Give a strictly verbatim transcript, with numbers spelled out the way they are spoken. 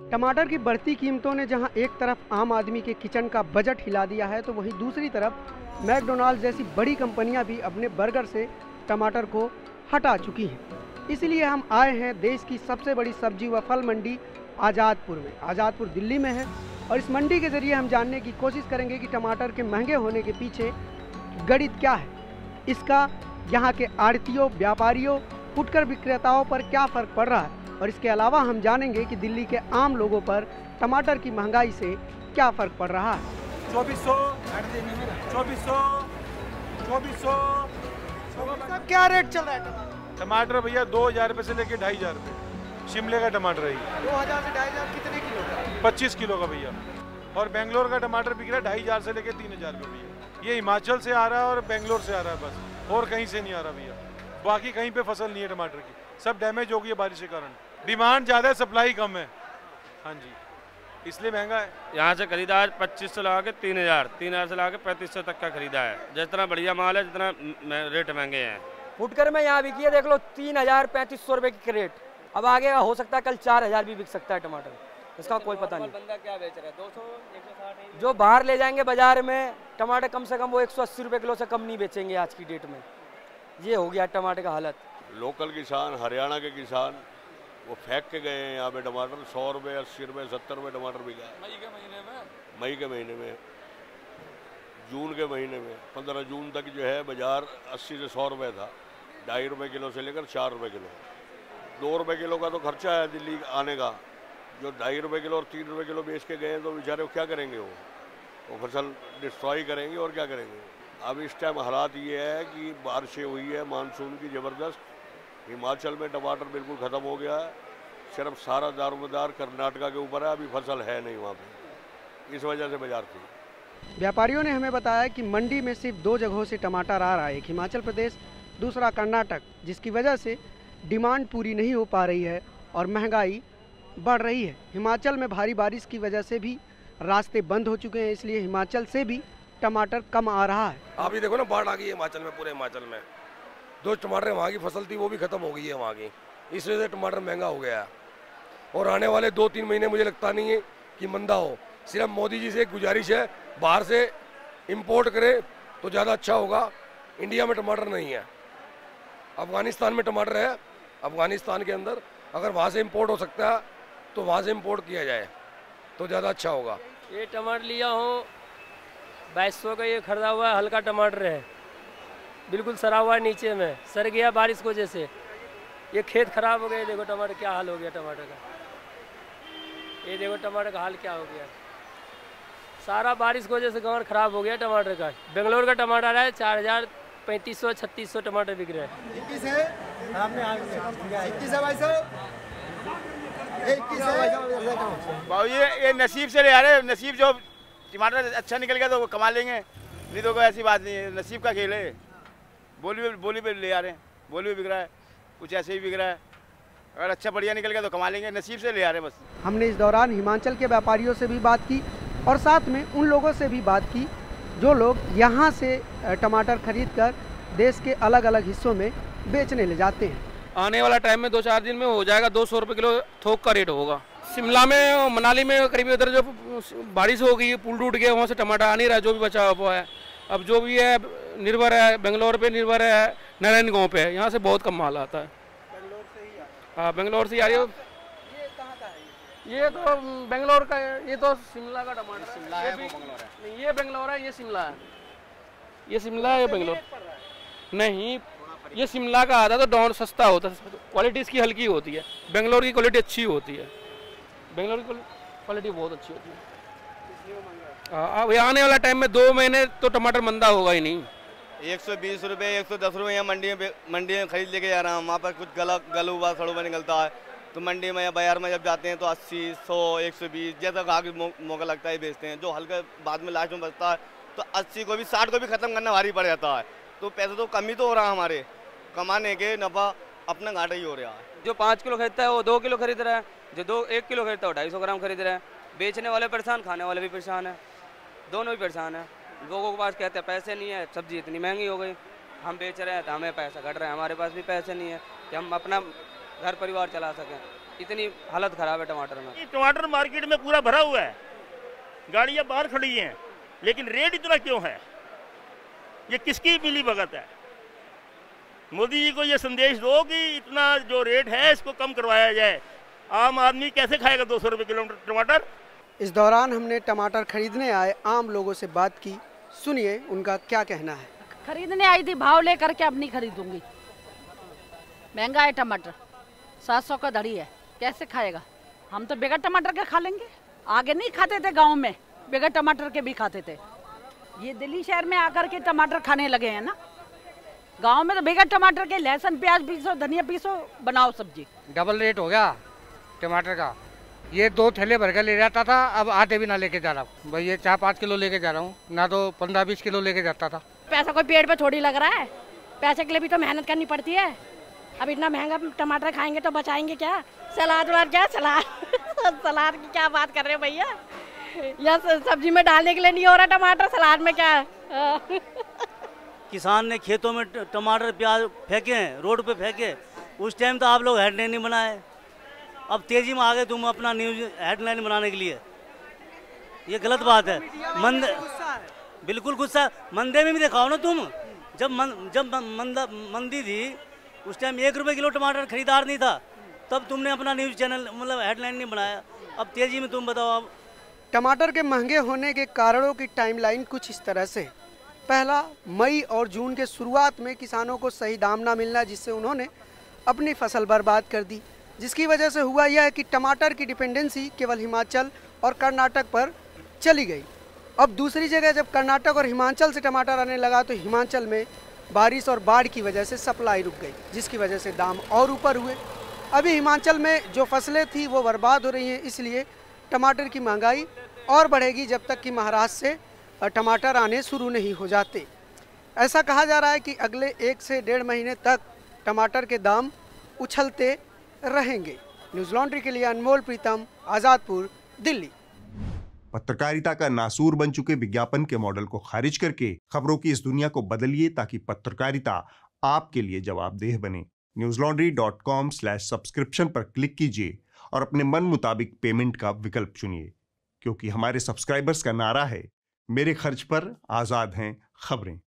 टमाटर की बढ़ती कीमतों ने जहां एक तरफ आम आदमी के किचन का बजट हिला दिया है, तो वहीं दूसरी तरफ मैकडोनाल्ड जैसी बड़ी कंपनियां भी अपने बर्गर से टमाटर को हटा चुकी हैं। इसलिए हम आए हैं देश की सबसे बड़ी सब्जी व फल मंडी आज़ादपुर में। आज़ादपुर दिल्ली में है और इस मंडी के ज़रिए हम जानने की कोशिश करेंगे कि टमाटर के महंगे होने के पीछे गणित क्या है, इसका यहाँ के आड़तियों, व्यापारियों, फुटकर विक्रेताओं पर क्या फ़र्क पड़ रहा है, और इसके अलावा हम जानेंगे कि दिल्ली के आम लोगों पर टमाटर की महंगाई से क्या फ़र्क पड़ रहा है। चौबीस सौ चौबीस सौ चौबीस सौ क्या रेट चल रहा है टमाटर? टमाटर भैया दो हजार रुपये से लेके ढाई हजार रुपये शिमले का टमाटर है। दो हज़ार से ढाई हज़ार कितने किलो का? पच्चीस किलो का भैया। और बेंगलोर का टमाटर बिक रहा है ढाई हजार से लेके तीन हजार रुपये भैया। ये हिमाचल से आ रहा है और बेंगलोर से आ रहा है बस, और कहीं से नहीं आ रहा भैया। बाकी कहीं पे फसल नहीं है टमाटर की, सब डैमेज हो गई है बारिश के कारण। डिमांड ज़्यादा है, सप्लाई कम है। हाँ जी, इसलिए महंगा है। यहाँ से खरीदा है पच्चीस सौ लगा के तीन हजार तीन हजार से लगा के पैंतीस सौ तक का खरीदा है। जितना बढ़िया माल है जितना रेट महंगे हैं। फुटकर में यहाँ बिकी है, देख लो तीन हजार पैंतीस सौ रुपये की रेट। अब आगे हो सकता है कल चार हजार भी बिक सकता है टमाटर, इसका कोई पता नहीं। बंदा क्या बेच रहा है? दो सौ एक सौ साठ। जो बाहर ले जाएंगे बाजार में टमाटर कम से कम वो एक सौ अस्सी रुपये किलो से कम नहीं बेचेंगे आज की डेट में। ये हो गया टमाटर का हालत। लोकल किसान, हरियाणा के किसान वो फेंक के गए हैं यहाँ पे टमाटर। सौ रुपये, अस्सी रुपये, सत्तर रुपये टमाटर बिका मई के महीने में मई के महीने में जून के महीने में पंद्रह जून तक जो है बाजार अस्सी से सौ रुपये था। ढाई रुपये किलो से लेकर चार रुपये किलो। दो रुपये किलो का तो खर्चा है दिल्ली आने का। जो ढाई रुपये किलो और तीन रुपये किलो बेच के गए हैं तो बेचारे वो क्या करेंगे? वो वो फसल डिस्ट्रॉय करेंगे और क्या करेंगे? अब इस टाइम हालात ये है कि बारिशें हुई है मानसून की ज़बरदस्त। हिमाचल में टमाटर बिल्कुल ख़त्म हो गया है। सिर्फ सारा दारोमदार कर्नाटका के ऊपर है, अभी फसल है नहीं वहाँ पे, इस वजह से बाजार थी। व्यापारियों ने हमें बताया कि मंडी में सिर्फ दो जगहों से टमाटर आ रहा है, एक हिमाचल प्रदेश, दूसरा कर्नाटक, जिसकी वजह से डिमांड पूरी नहीं हो पा रही है और महंगाई बढ़ रही है। हिमाचल में भारी बारिश की वजह से भी रास्ते बंद हो चुके हैं, इसलिए हिमाचल से भी टमाटर कम आ रहा है। आप ये देखो ना, बाढ़ आ गई है हिमाचल में, पूरे हिमाचल में। जो टमाटर वहाँ की फसल थी वो भी खत्म हो गई है वहाँ की, इस वजह से टमाटर महंगा हो गया है। और आने वाले दो तीन महीने मुझे लगता नहीं है कि मंदा हो। सिर्फ मोदी जी से एक गुजारिश है, बाहर से इंपोर्ट करें तो ज़्यादा अच्छा होगा। इंडिया में टमाटर नहीं है, अफगानिस्तान में टमाटर है। अफगानिस्तान के अंदर अगर वहाँ से इंपोर्ट हो सकता है तो वहाँ से इंपोर्ट किया जाए तो ज़्यादा अच्छा होगा। ये टमाटर लिया हूँ बाईस सौ का, ये खरीदा हुआ है। हल्का टमाटर है, बिल्कुल सरा हुआ है, नीचे में सर गया बारिश की वजह से। ये खेत खराब हो गए, देखो टमाटर क्या हाल हो गया टमाटर का। ये देखो टमाटर का हाल क्या हो गया, सारा बारिश की वजह से गाँव खराब हो गया टमाटर का। बेंगलोर का टमाटर है चार हजार पैंतीस सौ छत्तीस सौ टमाटर बिक रहे हैं। बाबू ये ये नसीब से ले आ रहे, नसीब जो टमाटर अच्छा निकल गया तो वो कमा लेंगे, नहीं तो कोई ऐसी बात नहीं है। नसीब का खेल है। बोली पे बोली पे ले आ रहे हैं, बोली पे बिक रहा है, कुछ ऐसे ही बिक रहा है। अगर अच्छा बढ़िया निकल गया तो कमा लेंगे, नसीब से ले आ रहे हैं बस। हमने इस दौरान हिमाचल के व्यापारियों से भी बात की और साथ में उन लोगों से भी बात की जो लोग यहाँ से टमाटर खरीद कर देश के अलग अलग हिस्सों में बेचने ले जाते हैं। आने वाला टाइम में दो चार दिन में हो जाएगा, दो सौ रुपये किलो थोक का रेट होगा। शिमला में, मनाली में करीब उधर जो बारिश हो गई, पुल टूट गया, वहाँ से टमाटर आ नहीं रहा, जो भी बचा हुआ है। अब जो भी है निर्भर है बेंगलोर पे, निर्भर है नारायण गाँव पे, यहाँ से बहुत कम माल आता है। बेंगलोर से ही हाँ, बेंगलोर से आ रही हो। ये कहाँ का है? ये तो बेंगलोर का है, ये तो शिमला का टमाटर। शिमला है, वो बेंगलोर है। नहीं, ये बेंगलोर है, ये शिमला है। ये शिमला है, ये बेंगलोर नहीं। ये शिमला का आता तो डाउन सस्ता होता है, क्वालिटी इसकी हल्की होती है। बेंगलोर की क्वालिटी अच्छी होती है, बेंगलोर की क्वालिटी बहुत अच्छी होती है। हाँ, अब आने वाला टाइम में दो महीने तो टमाटर मंदा होगा ही नहीं। एक सौ बीस रुपये, एक सौ दस रुपये यहाँ मंडी में मंडी में खरीद लेके जा रहा हूँ। वहाँ पर कुछ गला गल हुआ सड़ हुआ निकलता है, तो मंडी में या बाजार में जब जाते हैं तो अस्सी, सौ, एक सौ बीस जैसा आगे मौका लगता है बेचते हैं। जो हल्का बाद में लास्ट में बचता है तो अस्सी को भी, साठ को भी ख़त्म करना भारी पड़ जाता है। तो पैसे तो कम ही तो हो रहा है, हमारे कमाने के नफ़ा अपना घाटा ही हो रहा है। जो पाँच किलो खरीदता है वो दो किलो खरीद रहा है, जो दो एक किलो खरीदता है वो ढाई सौ ग्राम खरीद रहा है। बेचने वाले परेशान, खाने वाले भी परेशान है, दोनों भी परेशान है। लोगों के पास कहते हैं पैसे नहीं है, सब्जी इतनी महंगी हो गई, हम बेच रहे हैं तो हमें पैसा घट रहा है, हमारे पास भी पैसे नहीं है कि हम अपना घर परिवार चला सकें। इतनी हालत ख़राब है टमाटर में। टमाटर मार्केट में पूरा भरा हुआ है, गाड़ियाँ बाहर खड़ी हैं, लेकिन रेट इतना क्यों है? ये किसकी मिली भगत है? मोदी जी को ये संदेश दो कि इतना जो रेट है इसको कम करवाया जाए। आम आदमी कैसे खाएगा दो सौ रुपये किलो टमाटर? इस दौरान हमने टमाटर खरीदने आए आम लोगों से बात की, सुनिए उनका क्या कहना है। खरीदने आई थी, भाव लेकर के अब नहीं खरीदूंगी। महंगा है टमाटर, सात सौ का धड़ी है, कैसे खाएगा? हम तो बगैर टमाटर के खा लेंगे। आगे नहीं खाते थे, गांव में बगैर टमाटर के भी खाते थे। ये दिल्ली शहर में आकर के टमाटर खाने लगे हैं ना। गांव में तो बगैर टमाटर के लहसुन प्याज पीसो, धनिया पीसो, बनाओ सब्जी। डबल रेट हो गया टमाटर का। ये दो थैले भर के ले जाता था, अब आधे भी ना लेके जा रहा हूँ। भाई ये चार पाँच किलो लेके जा रहा हूँ, ना तो पंद्रह बीस किलो लेके जाता था। पैसा कोई पेड़ पे थोड़ी लग रहा है, पैसे के लिए भी तो मेहनत करनी पड़ती है। अब इतना महंगा टमाटर खाएंगे तो बचाएंगे क्या? सलाद वाद क्या सलाद सलाद की क्या बात कर रहे हो भैया? या सब्जी में डालने के लिए नहीं हो रहा टमाटर, सलाद में क्या? किसान ने खेतों में टमाटर प्याज फेंके हैं, रोड पे फेंके, उस टाइम तो आप लोग हेडलाइन नहीं बनाए। अब तेजी में आ गए तुम अपना न्यूज हेडलाइन बनाने के लिए, ये गलत बात है। मंद बिल्कुल गुस्सा, मंदे में भी दिखाओ ना तुम। जब मन, जब मंदा मंदी थी उस टाइम एक रुपये किलो टमाटर खरीदार नहीं था, तब तुमने अपना न्यूज़ चैनल मतलब हेडलाइन नहीं बनाया। अब तेजी में तुम बताओ। अब टमाटर के महंगे होने के कारणों की टाइमलाइन कुछ इस तरह से। पहला, मई और जून के शुरुआत में किसानों को सही दाम ना मिलना, जिससे उन्होंने अपनी फसल बर्बाद कर दी, जिसकी वजह से हुआ यह है कि टमाटर की डिपेंडेंसी केवल हिमाचल और कर्नाटक पर चली गई। अब दूसरी जगह जब कर्नाटक और हिमाचल से टमाटर आने लगा तो हिमाचल में बारिश और बाढ़ की वजह से सप्लाई रुक गई, जिसकी वजह से दाम और ऊपर हुए। अभी हिमाचल में जो फसलें थी वो बर्बाद हो रही हैं, इसलिए टमाटर की महंगाई और बढ़ेगी जब तक कि महाराष्ट्र से टमाटर आने शुरू नहीं हो जाते। ऐसा कहा जा रहा है कि अगले एक से डेढ़ महीने तक टमाटर के दाम उछलते रहेंगे। न्यूज़ लॉन्ड्री के लिए अनमोल प्रीतम, आज़ादपुर, दिल्ली। पत्रकारिता का नासूर बन चुके विज्ञापन के मॉडल को खारिज करके खबरों की इस दुनिया को बदलिए, ताकि पत्रकारिता आपके लिए जवाबदेह बने। Newslaundry dot com slash subscription पर क्लिक कीजिए और अपने मन मुताबिक पेमेंट का विकल्प चुनिए, क्योंकि हमारे सब्सक्राइबर्स का नारा है, मेरे खर्च पर आज़ाद हैं खबरें।